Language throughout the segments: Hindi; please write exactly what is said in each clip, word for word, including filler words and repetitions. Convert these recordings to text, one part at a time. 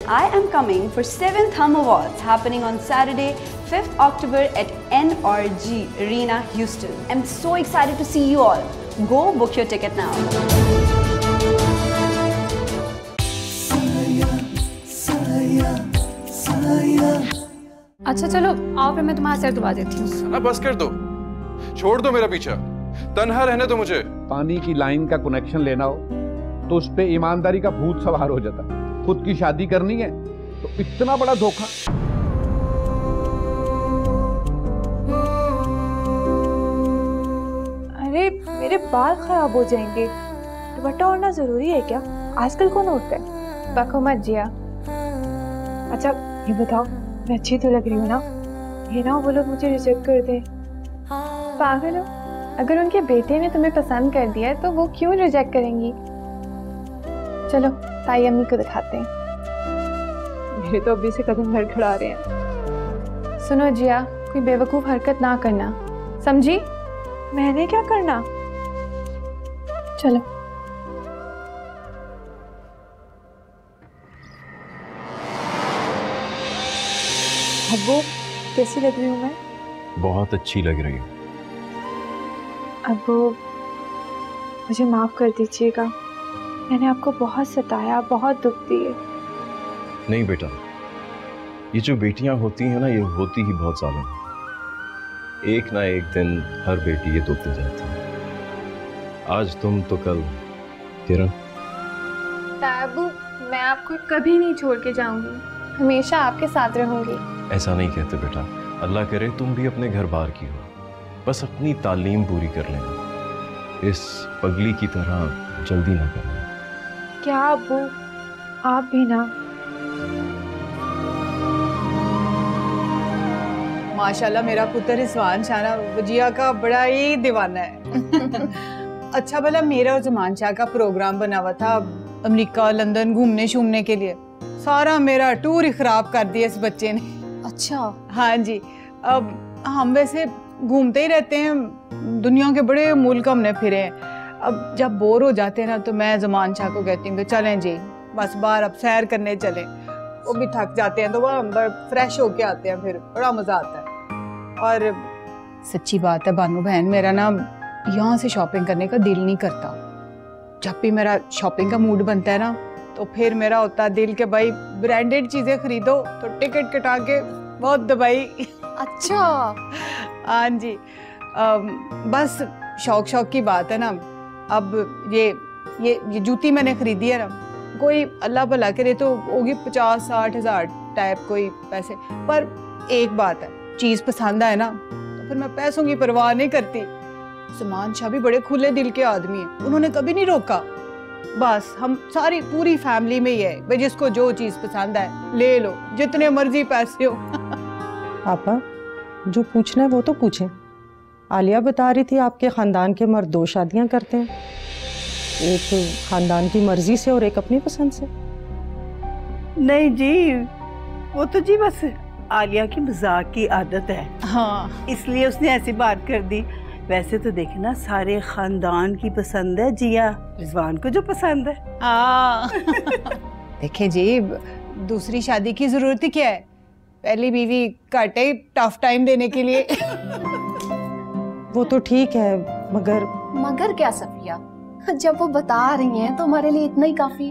I am coming for seventh Hum Awards happening on Saturday, fifth October at N R G Arena, Houston. I'm so excited to see you all. Go book your ticket now. अच्छा चलो आओ, फिर मैं तुम्हारा सिर दबा देती हूँ। ना बस कर दो, छोड़ दो मेरा पीछा, तन्हा रहने दो मुझे। पानी की लाइन का कनेक्शन लेना हो तो उस पे ईमानदारी का भूत सवार हो जाता। खुद की शादी करनी है तो इतना बड़ा धोखा। अरे मेरे बाल खराब हो जाएंगे, दुपट्टा ओढ़ना जरूरी है क्या? आजकल कौन ओढ़ता है? बको मत जिया। अच्छा ये बताओ, मैं अच्छी तो लग रही हूँ ना? ये ना वो लोग मुझे रिजेक्ट कर दे। पागल हो, अगर उनके बेटे ने तुम्हें पसंद कर दिया है तो वो क्यों रिजेक्ट करेंगी? चलो ताई अम्मी को दिखाते हैं। मेरे तो अभी से कदम लड़खड़ा रहे हैं। सुनो जिया, कोई बेवकूफ हरकत ना करना, समझी? मैंने क्या करना? चलो। अब्बू कैसी लग रही हूँ मैं? बहुत अच्छी लग रही है। अब्बू मुझे माफ कर दीजिएगा, मैंने आपको बहुत सताया, बहुत दुख दिए। नहीं बेटा, ये जो बेटियां होती हैं ना, ये होती ही बहुत जालिम। एक ना एक दिन हर बेटी ये दुख दे जाती है। आज तुम तो कल किरण। अब्बू मैं आपको कभी नहीं छोड़ के जाऊंगी, हमेशा आपके साथ रहूंगी। ऐसा नहीं कहते बेटा, अल्लाह करे तुम भी अपने घर बार की हो, बस अपनी तालीम पूरी कर लेना, इस पगली की तरह जल्दी ना करना। क्या अब्बू, आप भी ना। माशाल्लाह मेरा पुत्र रिजवान शाह वजिया का बड़ा ही दीवाना है। अच्छा भला मेरा और ज़मान शाह का प्रोग्राम बना हुआ था अमेरिका लंदन घूमने शूमने के लिए, सारा मेरा टूर ही खराब कर दिया इस बच्चे ने। अच्छा हाँ जी, अब हम वैसे घूमते ही रहते हैं, दुनिया के बड़े मुल्क हमने फिरे हैं। अब जब बोर हो जाते हैं ना तो मैं ज़मान शाह को कहती हूँ कि चलें जी बस बाहर अब सैर करने चलें। वो भी थक जाते हैं तो वह अंदर फ्रेश होके आते हैं, फिर बड़ा मज़ा आता है। और सच्ची बात है बानू बहन, मेरा ना यहाँ से शॉपिंग करने का दिल नहीं करता। जब भी मेरा शॉपिंग का मूड बनता है ना तो फिर मेरा होता है दिल के भाई ब्रांडेड चीज़ें खरीदो, तो टिकट कटा के बहुत दबाई। अच्छा हाँ जी, अम, बस शौक शौक की बात है ना। अब ये ये ये जूती मैंने खरीदी है ना, कोई अल्लाह भला करे तो होगी पचास साठ हजार टाइप कोई पैसे, पर एक बात है, चीज़ पसंद आए ना तो फिर मैं पैसों की परवाह नहीं करती। ज़मान शाह भी बड़े खुले दिल के आदमी हैं, उन्होंने कभी नहीं रोका। बस हम सारी पूरी फैमिली में ही है भाई, जिसको जो चीज़ पसंद है ले लो, जितने मर्जी पैसे हो। पापा जो पूछना है वो तो पूछें। आलिया बता रही थी आपके खानदान के मर्द दो शादियां करते हैं, एक खानदान की मर्जी से और एक अपनी पसंद से। नहीं जी, वो तो जी बस आलिया की मजाक की आदत है, हाँ इसलिए उसने ऐसी बात कर दी। वैसे तो देखे ना, सारे खानदान की पसंद है जिया, रिजवान को जो पसंद है। हाँ देखे जी, दूसरी शादी की जरूरत ही क्या है, पहली बीवी काटे टफ टाइम देने के लिए। वो तो ठीक है, मगर मगर क्या सफिया, जब वो बता रही हैं तो हमारे लिए इतना ही काफी।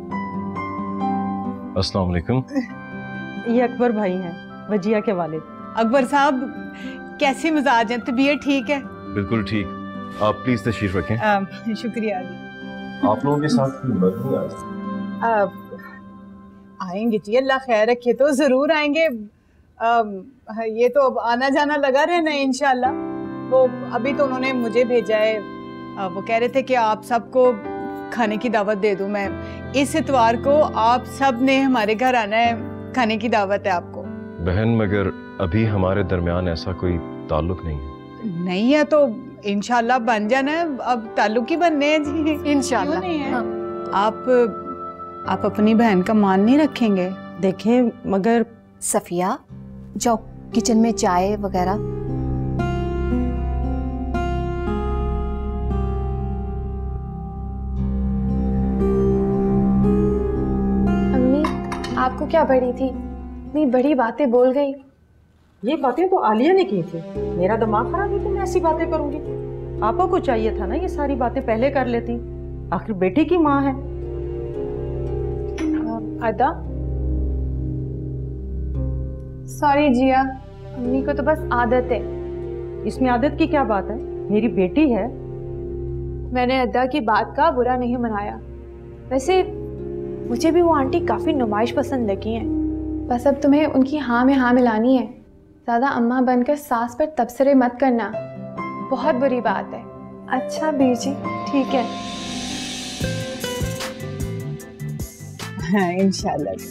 अस्सलाम वालेकुम। ये अकबर भाई हैं, वजिया के वालिद। अकबर साहब कैसी मिजाज है, तबीयत ठीक है? बिल्कुल ठीक, आप प्लीज तशरीफ रखें। आ, शुक्रिया जी। आप लोगों के साथ कोई मर्द नहीं आया? आएंगे जी, अल्लाह खैर रखे तो जरूर आएंगे। आ, ये तो अब आना जाना लगा रहना है इंशाल्लाह। वो अभी तो उन्होंने मुझे भेजा है, आ, वो कह रहे थे कि आप सबको खाने की दावत दे दूं मैं, इस इतवार को आप सब ने हमारे घर आना है, खाने की दावत है आपको। बहन मगर अभी हमारे दरमियान ऐसा कोई ताल्लुक नहीं है। नहीं है तो इंशाल्लाह बन जाना है, अब ताल्लुक ही बनने हैं जी इंशाल्लाह। नहीं है? हाँ। आप आप अपनी बहन का मान नहीं रखेंगे? देखें मगर सफिया जाओ किचन में चाय वगैरह। अम्मी आपको को क्या बड़ी थी, इतनी बड़ी बातें बोल गई। ये बातें तो आलिया ने की थी, मेरा दिमाग खराब है तो मैं ऐसी बातें करूंगी। आपा को चाहिए था ना ये सारी बातें पहले कर लेती, आखिर बेटी की माँ है। अदा सॉरी जिया, अम्मी को तो बस आदत है। इसमें आदत की क्या बात है, मेरी बेटी है। मैंने अदा की बात का बुरा नहीं मनाया, वैसे मुझे भी वो आंटी काफी नुमाइश पसंद लगी हैं। बस अब तुम्हें उनकी हाँ में हाँ मिलानी है। ज्यादा अम्मा बनकर सास पर तबसरे मत करना, बहुत बुरी बात है। अच्छा बीर जी, ठीक है। हाँ, इंशाल्लाह।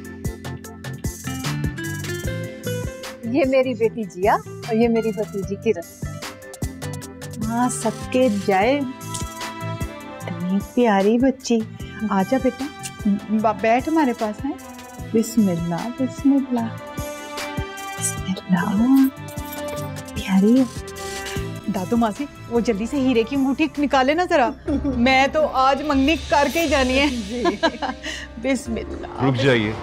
ये मेरी बेटी जिया और ये मेरी भतीजी किरण। हाँ, सबके जाए, इतनी प्यारी बच्ची। आजा बेटा, बैठ हमारे पास है। बिस्मिल्लाह बिस्मिल्लाह बिस्मिल्लाह। प्यारी है। दादू मासी, वो जल्दी से हीरे की अंगूठी निकाले ना जरा। मैं तो आज मंगनी करके ही जानी है। बिस्मिल्लाह। रुक जाइए।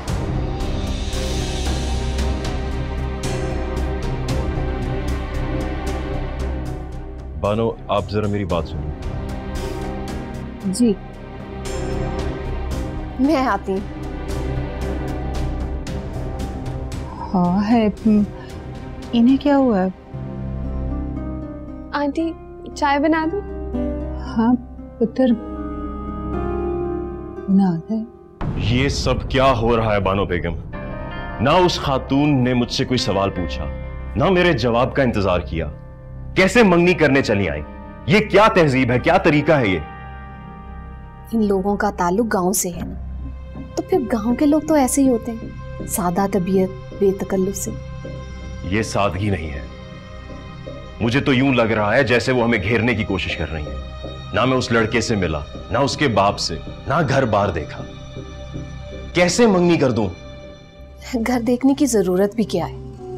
बानो, आप जरा मेरी बात सुनो। जी मैं आती हूँ। हाँ है, इन्हें क्या हुआ है? आंटी चाय बना दूं? हाँ पुत्र, बना दे। ये सब क्या हो रहा है बानो बेगम? ना उस खातून ने मुझसे कोई सवाल पूछा, ना मेरे जवाब का इंतजार किया। कैसे मंगनी करने चली आई? ये क्या तहजीब है, क्या तरीका है ये? इन लोगों का ताल्लुक गांव से है ना, तो फिर गांव के लोग तो ऐसे ही होते हैं, सादा तबीयत, बेतकल्लुफ से। ये सादगी नहीं है। मुझे तो यूं लग रहा है जैसे वो हमें घेरने की कोशिश कर रही है। ना मैं उस लड़के से मिला, ना उसके बाप से, ना घर बार देखा। कैसे मंगनी कर दूं? घर देखने की जरूरत भी क्या है?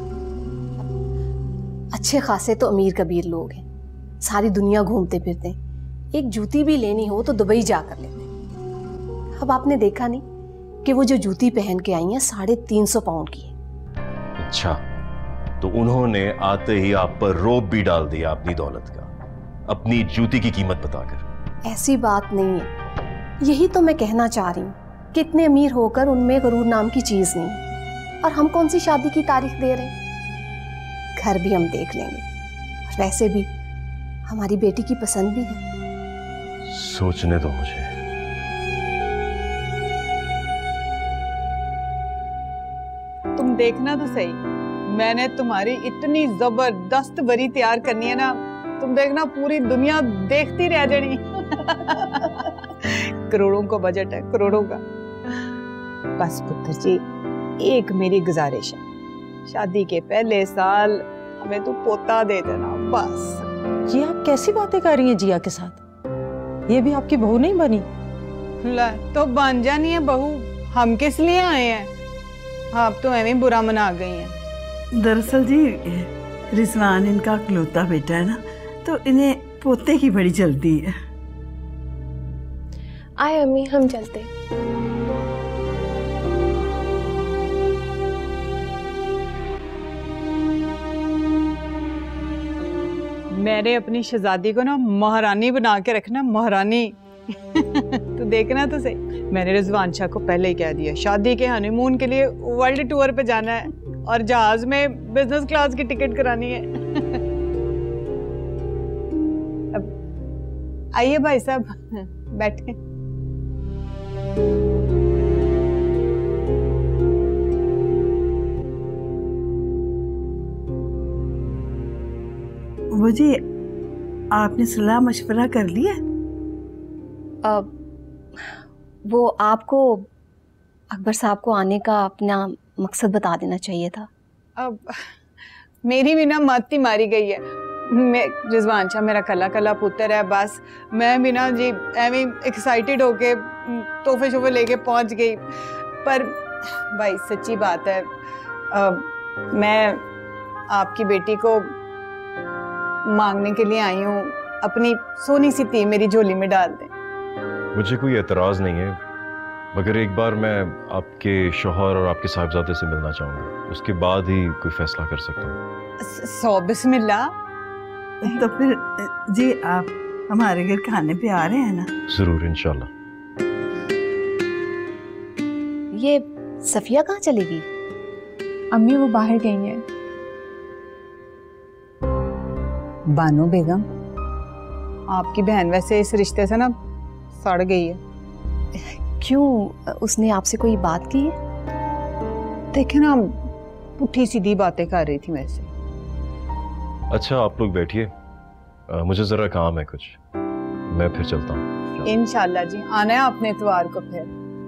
अच्छे खासे तो अमीर कबीर लोग हैं, सारी दुनिया घूमते फिरते हैं। एक जूती भी लेनी हो तो दुबई जाकर लेते हैं। अब आपने देखा नहीं कि वो जो जूती पहन के आई है साढ़े तीन सौ पाउंड की है। अच्छा, तो उन्होंने आते ही आप पर रोब भी डाल दिया अपनी दौलत का, अपनी जूती की कीमत बताकर। ऐसी बात नहीं है, यही तो मैं कहना चाह रही हूँ कि इतने अमीर होकर उनमें गरूर नाम की चीज नहीं है। और हम कौन सी शादी की तारीख दे रहे हैं? घर भी हम देख लेंगे, और वैसे भी हमारी बेटी की पसंद भी है। सोचने दो मुझे। तुम देखना तो सही, मैंने तुम्हारी इतनी जबरदस्त वरी तैयार करनी है ना, तुम देखना पूरी दुनिया देखती रह जानी। करोड़ों का बजट है, करोड़ों का। बस पुत्र जी, एक मेरी गुजारिश है, शादी के पहले साल हमें तो पोता दे देना बस। ये आप कैसी बातें कर रही हैं जिया के साथ? ये भी आपकी बहू नहीं बनी? ला, तो बन जानी है बहू, हम किस लिए आए हैं? आप तो एवं बुरा मना गई हैं। दरअसल जी, रिजवान इनका इकलौता बेटा है ना, तो इन्हें पोते की बड़ी जल्दी है। आए अम्मी, हम चलते। मैंने अपनी शहजादी को ना महारानी बना के रखना, महारानी। तो देखना तो सही, मैंने रिजवान शाह को पहले ही कह दिया, शादी के हनीमून के लिए वर्ल्ड टूर पे जाना है और जहाज में बिजनेस क्लास की टिकट करानी है। अब आइए भाई साहब, बैठे। वो जी, आपने सलाह मशवरा कर लिया? अब वो आपको अकबर साहब को आने का अपना मकसद बता देना चाहिए था। अब मेरी भी ना मत्ती मारी गई है। मैं रिजवान शाह मेरा कला कला पुत्र है, बस मैं भी ना जी एवं एक्साइटेड होके तोहफे शोफे लेके पहुंच गई। पर भाई सच्ची बात है, अब मैं आपकी बेटी को मांगने के लिए आई हूँ, अपनी सोनी सी ती मेरी झोली में डाल दें। मुझे कोई एतराज नहीं है, मगर एक बार मैं आपके शौहर और आपके साहिबजादे से मिलना चाहूँगा, उसके बाद ही कोई फैसला कर सकता हूँ। सौ बिस्मिल्लाह। तो फिर जी आप हमारे घर खाने पे आ रहे हैं ना? जरूर, इंशाल्लाह। ये सफिया कहाँ चलेगी? अम्मी वो बाहर गई हैं। बानो बेगम, आपकी बहन वैसे इस रिश्ते से ना सड़ गई है। क्यों, उसने आपसे कोई बात की है? देखे ना, पुट्ठी सीधी बातें कर रही थी वैसे। अच्छा आप लोग बैठिए, मुझे जरा काम है कुछ, मैं फिर चलता हूँ। इंशाल्लाह जी, आना है आपने इतवार को फिर।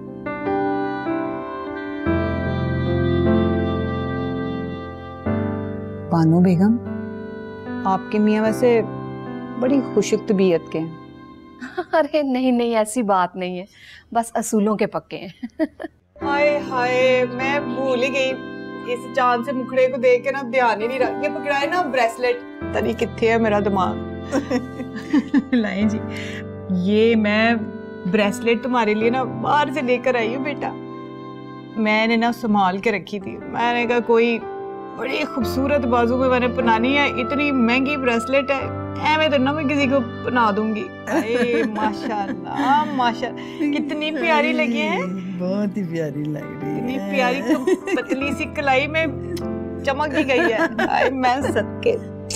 बानो बेगम, आपके मियाँ वैसे बड़ी खुशक तबीयत के हैं। अरे नहीं नहीं, ऐसी बात नहीं है, बस असूलों के पक्के हैं। हाय हाय, मैं भूल ही गई, इस चांद से मुखड़े को देख के ना ध्यान ही नहीं रहा। ये पकड़ा है ना ब्रेसलेट, तनी कित्थे है मेरा दिमाग। लाएं जी, ये मैं ब्रेसलेट तुम्हारे लिए ना बाहर से लेकर आई हूँ बेटा। मैंने ना संभाल के रखी थी, मैंने कहा कोई बड़ी खूबसूरत बाजू में मैंने पहनानी है, इतनी महंगी ब्रेसलेट है, ऐਵੇਂ तो ना मैं किसी को पहना दूंगी। अरे माशाल्लाह माशाल्लाह, कितनी प्यारी लगी है। बहुत ही प्यारी लग रही है। इतनी प्यारी, तो पतली सी कलाई में चमक ही गई है। अरे मैं सदके।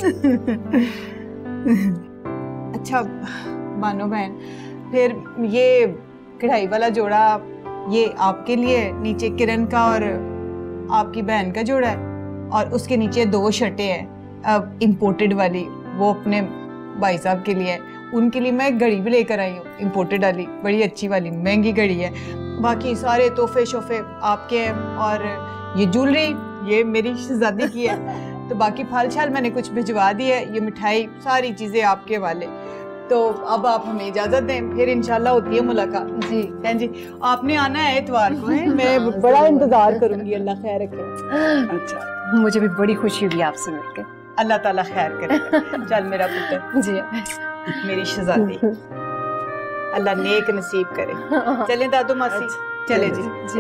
अच्छा बानो बहन, फिर ये कढ़ाई वाला जोड़ा ये आपके लिए, नीचे किरण का और आपकी बहन का जोड़ा है, और उसके नीचे दो शर्टें हैं अब इम्पोर्टेड वाली, वो अपने भाई साहब के लिए है। उनके लिए मैं घड़ी भी लेकर आई हूँ इम्पोर्टेड वाली, बड़ी अच्छी वाली महंगी घड़ी है। बाकी सारे तोहफे शोफे आपके हैं, और ये ज्वेलरी ये मेरी शहजादी की है। तो बाकी फाल छाल मैंने कुछ भिजवा दी है, ये मिठाई सारी चीज़ें आपके वाले। तो अब आप हमें इजाज़त दें, फिर इंशाल्लाह होती है मुलाकात। जी बहन जी, आपने आना है इतवार को है, मैं बड़ा इंतजार करूंगी। अल्लाह खैर रखे। अच्छा, मुझे भी बड़ी खुशी हुई आपसे मिलकर। अल्लाह ताला खैर करे। चल मेरा पुत्र, जी मेरी शहजादी, अल्लाह नेक नसीब करे। चलें दादू मासी, चले जी जी।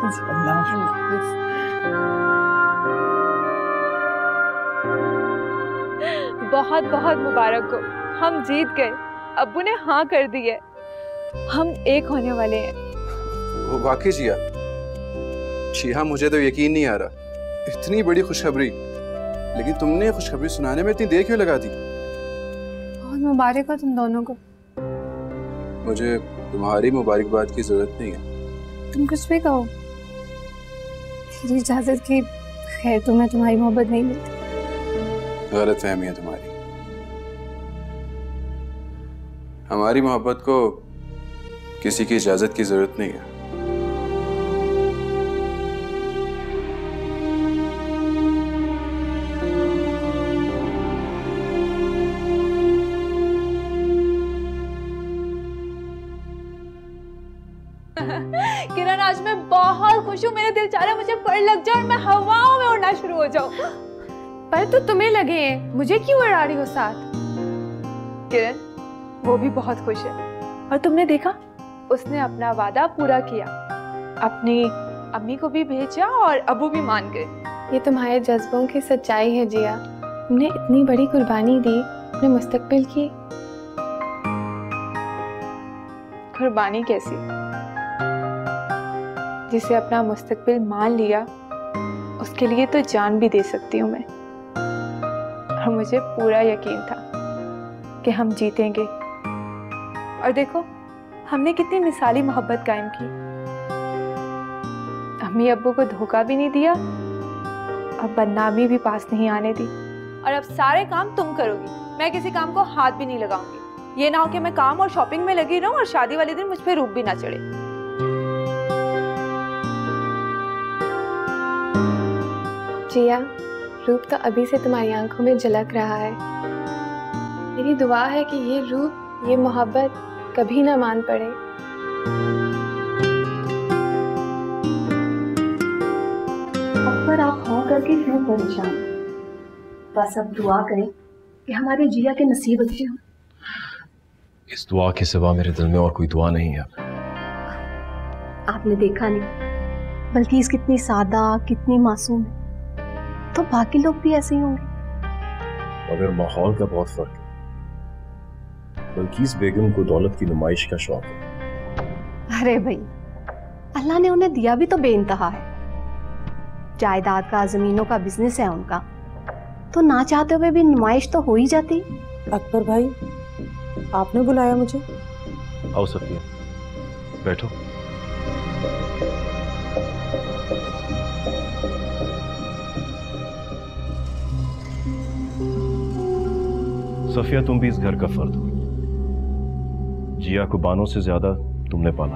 बहुत बहुत मुबारक हो, हम जीत गए, अब्बू ने हाँ कर दी है, हम एक होने वाले हैं। वो वाकई जिया, शीहा मुझे तो यकीन नहीं आ रहा, इतनी बड़ी खुशखबरी, लेकिन तुमने खुशखबरी सुनाने में इतनी देर क्यों लगा दी? बहुत मुबारक हो तुम दोनों को। मुझे तुम्हारी मुबारकबाद की जरूरत नहीं है। तुम कुछ भी कहो, मेरी इजाजत की खैर तुम्हें तुम्हारी मोहब्बत नहीं मिलती। गलत फहमी है तुम्हारी। हमारी मोहब्बत को किसी की इजाजत की जरूरत नहीं है। किरण, आज मैं बहुत खुश हूँ, मेरा दिल चाह रहा है मुझे पर लग जाए और मैं हवाओं में उड़ना शुरू हो जाऊँ। पर तो तुम्हें लगे हैं, मुझे क्यों उड़ा रही हो साथ? किरण वो भी बहुत खुश है, और तुमने देखा उसने अपना वादा पूरा किया, अपनी अम्मी को भी भेजा और अबू भी मान गए। ये तुम्हारे जज्बों की सच्चाई है जिया, तुमने इतनी बड़ी कुर्बानी दी अपने मुस्तकबिल की। कुर्बानी कैसी? जिसे अपना मुस्तकबिल मान लिया उसके लिए तो जान भी दे सकती हूँ मैं, और मुझे पूरा यकीन था कि हम जीतेंगे। और देखो हमने कितनी मिसाली मोहब्बत कायम की, अम्मी अब्बू को धोखा भी नहीं दिया और बदनामी भी पास नहीं आने दी। और अब सारे काम तुम करोगी, मैं किसी काम को हाथ भी नहीं लगाऊंगी। ये ना हो कि मैं काम और शॉपिंग में लगी रहूं और शादी वाले दिन मुझ पे रूप भी ना चढ़े। जिया, रूप तो अभी से तुम्हारी आंखों में झलक रहा है। मेरी दुआ है कि ये रूप, ये मोहब्बत कभी ना मान पड़े। पर आप हो करके क्यों परेशान? बस अब दुआ करें कि हमारे जिया के नसीब अच्छे हों। इस दुआ के सिवा मेरे दिल में और कोई दुआ नहीं है। आप आपने देखा नहीं, बल्कि कितनी सादा, कितनी मासूम है, तो बाकी लोग भी ऐसे ही होंगे। मगर माहौल का बहुत फर्क है। बल्कीस बेगम को दौलत की नुमाइश का शौक है। अरे भाई, अल्लाह ने उन्हें दिया भी तो बेइंतहा है। जायदाद का, जमीनों का बिजनेस है उनका, तो ना चाहते हुए भी नुमाइश तो हो ही जाती। अकबर भाई, आपने बुलाया मुझे? आओ सफिया, बैठो। सफिया, तुम भी इस घर का फर्द हो। जिया को बानों से ज्यादा तुमने पाला।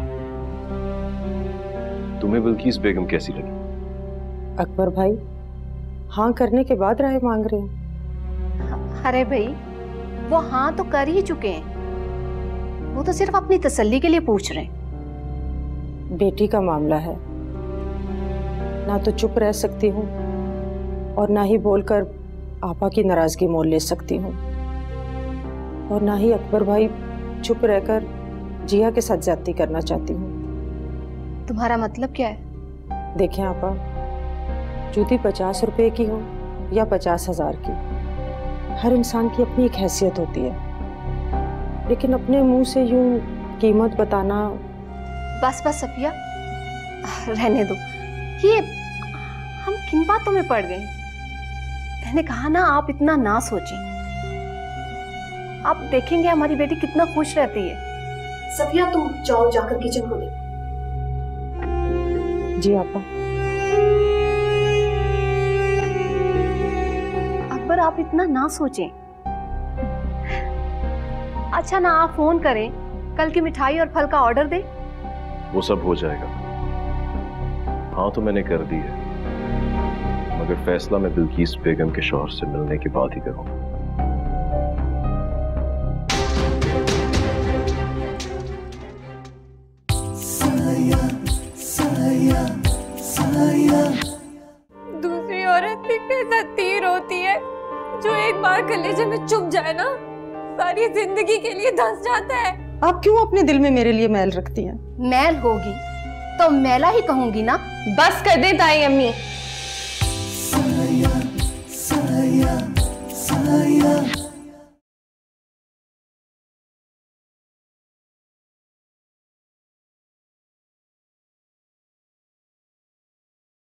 तुम्हें बिल्किस बेगम कैसी लगी? अकबर भाई, हाँ करने के बाद राय मांग रहे हैं। अरे भाई, वो हाँ तो कर ही चुके हैं, वो तो सिर्फ अपनी तसल्ली के लिए पूछ रहे हैं। बेटी का मामला है, ना तो चुप रह सकती हूँ और ना ही बोलकर आपा की नाराजगी मोल ले सकती हूँ, और ना ही अकबर भाई चुप रहकर जिया के साथ ज्यादती करना चाहती हूँ। तुम्हारा मतलब क्या है? देखें आपा, जूती पचास रुपए की हो या पचास हजार की, हर इंसान की अपनी एक हैसियत होती है, लेकिन अपने मुंह से यूं कीमत बताना। बस बस सफिया, रहने दो। ये हम किन बातों में पड़ गए? मैंने कहा ना, आप इतना ना सोचें। आप देखेंगे हमारी बेटी कितना खुश रहती है। सफिया, तुम जाओ, जाकर किचन को देखो। जी आपा। अकबर, आप इतना ना सोचें। अच्छा ना, आप फोन करें, कल की मिठाई और फल का ऑर्डर दें। वो सब हो जाएगा। हाँ तो मैंने कर दी है, मगर फैसला मैं बिल्किस बेगम के शौहर से मिलने के बाद ही करूंगा। दूसरी औरत भी कैसा तीर होती है, जो एक बार कलेजे में चुभ जाए ना, सारी जिंदगी के लिए धंस जाता है। आप क्यों अपने दिल में मेरे लिए मैल रखती हैं? मैल होगी तो मैला ही कहूंगी ना। बस कर दे ताई अम्मी। साया, साया, साया।